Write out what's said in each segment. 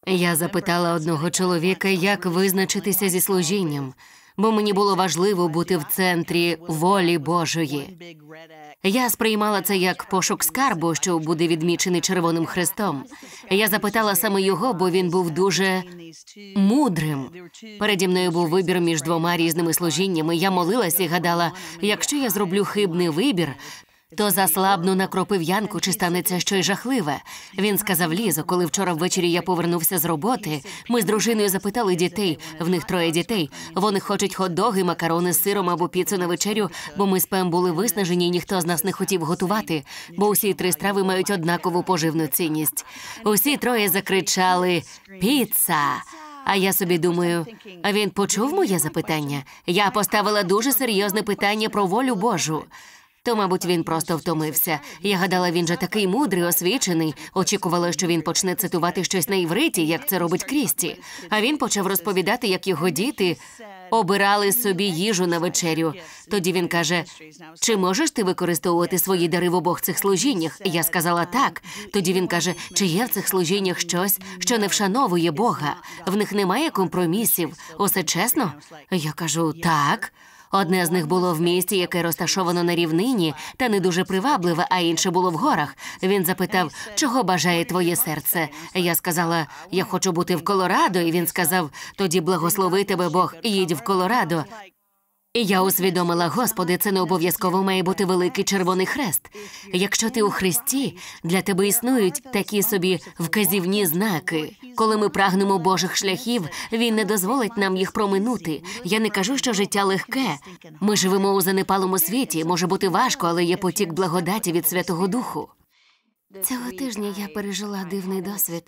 Я запитала одного чоловіка, як визначитися зі служінням, бо мені було важливо бути в центрі волі Божої. Я сприймала це як пошук скарбу, що буде відмічений Червоним Хрестом. Я запитала саме його, бо він був дуже мудрим. Переді мною був вибір між двома різними служіннями. Я молилась і гадала, якщо я зроблю хибний вибір, то заслабну на кропив'янку, чи станеться щось жахливе. Він сказав: Лізо, коли вчора ввечері я повернувся з роботи, ми з дружиною запитали дітей, в них 3 дітей, вони хочуть хот-доги, макарони з сиром або піцу на вечерю, бо ми з Пем були виснажені і ніхто з нас не хотів готувати, бо усі 3 страви мають однакову поживну цінність. Усі 3 закричали «Піца!». А я собі думаю, а він почув моє запитання? Я поставила дуже серйозне питання про волю Божу. То, мабуть, він просто втомився. Я гадала, він же такий мудрий, освічений. Очікувала, що він почне цитувати щось на івриті, як це робить Крісті. А він почав розповідати, як його діти обирали собі їжу на вечерю. Тоді він каже: «Чи можеш ти використовувати свої дари в обох цих служіннях?» Я сказала «так». Тоді він каже: «Чи є в цих служіннях щось, що не вшановує Бога? В них немає компромісів. Усе чесно?» Я кажу «так». Одне з них було в місті, яке розташовано на рівнині, та не дуже привабливе, а інше було в горах. Він запитав: «Чого бажає твоє серце?» Я сказала: «Я хочу бути в Колорадо». І він сказав: «Тоді благослови тебе Бог, їдь в Колорадо». І я усвідомила: Господи, це не обов'язково має бути великий Червоний Хрест. Якщо ти у Христі, для тебе існують такі собі вказівні знаки. Коли ми прагнемо Божих шляхів, Він не дозволить нам їх проминути. Я не кажу, що життя легке. Ми живемо у занепалому світі, може бути важко, але є потік благодаті від Святого Духу. Цього тижня я пережила дивний досвід.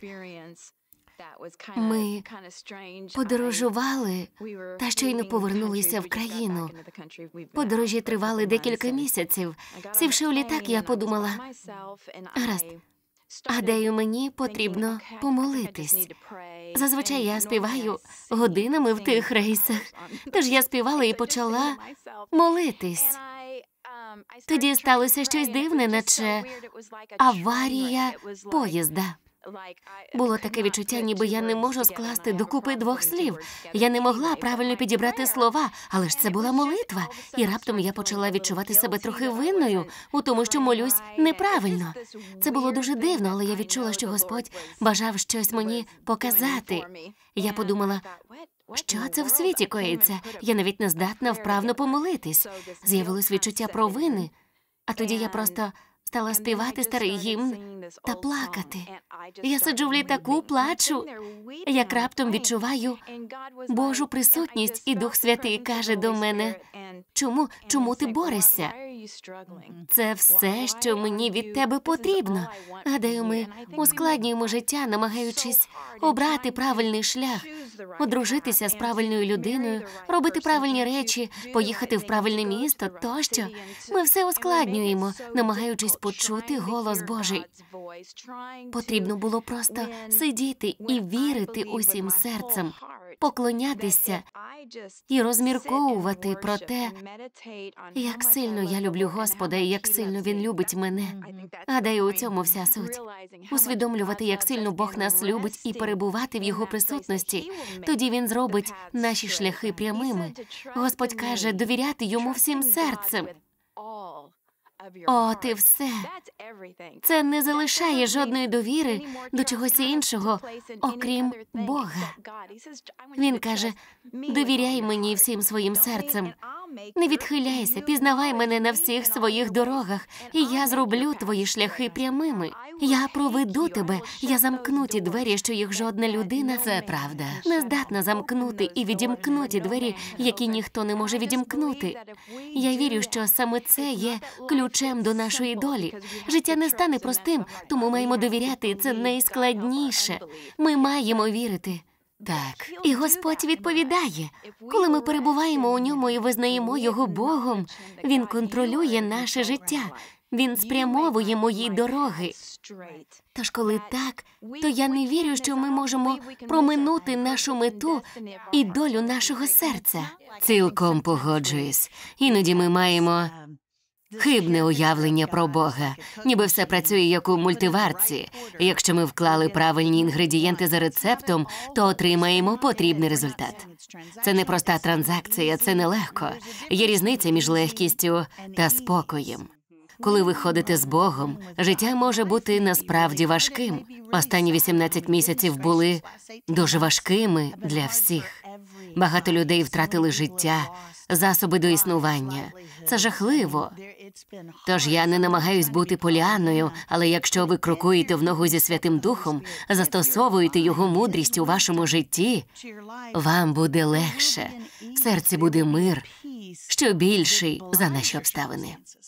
Ми подорожували та щойно повернулися в країну. Подорожі тривали декілька місяців. Сівши у літак, я подумала: гаразд, гадаю, мені потрібно помолитись. Зазвичай я співаю годинами в тих рейсах. Тож я співала і почала молитись. Тоді сталося щось дивне, наче аварія поїзда. Було таке відчуття, ніби я не можу скласти докупи 2 слів. Я не могла правильно підібрати слова, але ж це була молитва. І раптом я почала відчувати себе трохи винною у тому, що молюсь неправильно. Це було дуже дивно, але я відчула, що Господь бажав щось мені показати. Я подумала: що це в світі коїться? Я навіть не здатна вправно помолитись. З'явилось відчуття провини. А тоді я просто стала співати старий гімн та плакати. Я сиджу в літаку, плачу, як раптом відчуваю Божу присутність, і Дух Святий каже до мене: чому ти борешся? Це все, що мені від тебе потрібно. Гадаю, ми ускладнюємо життя, намагаючись обрати правильний шлях, одружитися з правильною людиною, робити правильні речі, поїхати в правильне місто тощо. Ми все ускладнюємо, намагаючись почути голос Божий. Потрібно було просто сидіти і вірити усім серцем, поклонятися і розмірковувати про те, як сильно я люблю Господа і як сильно Він любить мене. Гадаю, у цьому вся суть. Усвідомлювати, як сильно Бог нас любить, і перебувати в Його присутності. Тоді Він зробить наші шляхи прямими. Господь каже довіряти Йому всім серцем. От і все. Це не залишає жодної довіри до чогось іншого, окрім Бога. Він каже: довіряй мені всім своїм серцем. Не відхиляйся, пізнавай мене на всіх своїх дорогах, і я зроблю твої шляхи прямими. Я проведу тебе, я замкну ті двері, що їх жодна людина, це правда, не здатна замкнути, і відімкну ті двері, які ніхто не може відімкнути. Я вірю, що саме це є ключем до нашої долі. Життя не стане простим, тому маємо довіряти, і це найскладніше. Ми маємо вірити. Так, і Господь відповідає. Коли ми перебуваємо у Ньому і визнаємо Його Богом, Він контролює наше життя. Він спрямовує мої дороги. Тож коли так, то я не вірю, що ми можемо проминути нашу мету і долю нашого серця. Цілком погоджуюсь. Іноді ми маємо Хибне уявлення про Бога, ніби все працює як у мультиварці. Якщо ми вклали правильні інгредієнти за рецептом, то отримаємо потрібний результат. Це не проста транзакція, це нелегко. Є різниця між легкістю та спокоєм. Коли ви ходите з Богом, життя може бути насправді важким. Останні 18 місяців були дуже важкими для всіх. Багато людей втратили життя, засоби до існування. Це жахливо. Тож я не намагаюсь бути Поліанною, але якщо ви крокуєте в ногу зі Святим Духом, застосовуєте його мудрість у вашому житті, вам буде легше, в серці буде мир, що більший за наші обставини.